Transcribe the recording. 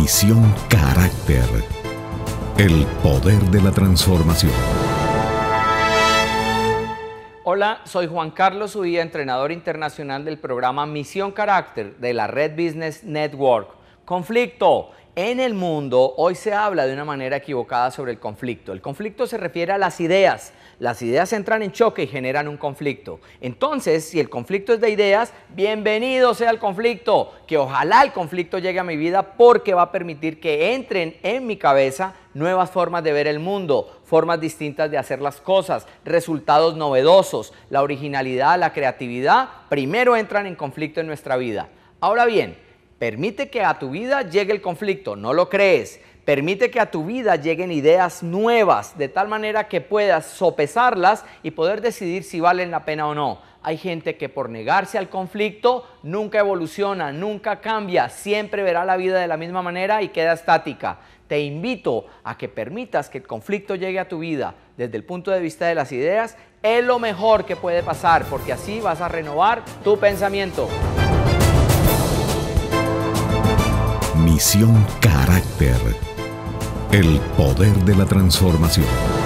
Misión Carácter. El poder de la transformación. Hola, soy Juan Carlos Uría, entrenador internacional del programa Misión Carácter de la Red Business Network. Conflicto. En el mundo hoy se habla de una manera equivocada sobre el conflicto. El conflicto se refiere a las ideas. Las ideas entran en choque y generan un conflicto. Entonces, si el conflicto es de ideas, bienvenido sea el conflicto. Que ojalá el conflicto llegue a mi vida porque va a permitir que entren en mi cabeza nuevas formas de ver el mundo, formas distintas de hacer las cosas, resultados novedosos. La originalidad, la creatividad, primero entran en conflicto en nuestra vida. Ahora bien, permite que a tu vida llegue el conflicto, no lo crees. Permite que a tu vida lleguen ideas nuevas, de tal manera que puedas sopesarlas y poder decidir si valen la pena o no. Hay gente que por negarse al conflicto nunca evoluciona, nunca cambia, siempre verá la vida de la misma manera y queda estática. Te invito a que permitas que el conflicto llegue a tu vida desde el punto de vista de las ideas. Es lo mejor que puede pasar, porque así vas a renovar tu pensamiento. Misión Carácter. El poder de la transformación.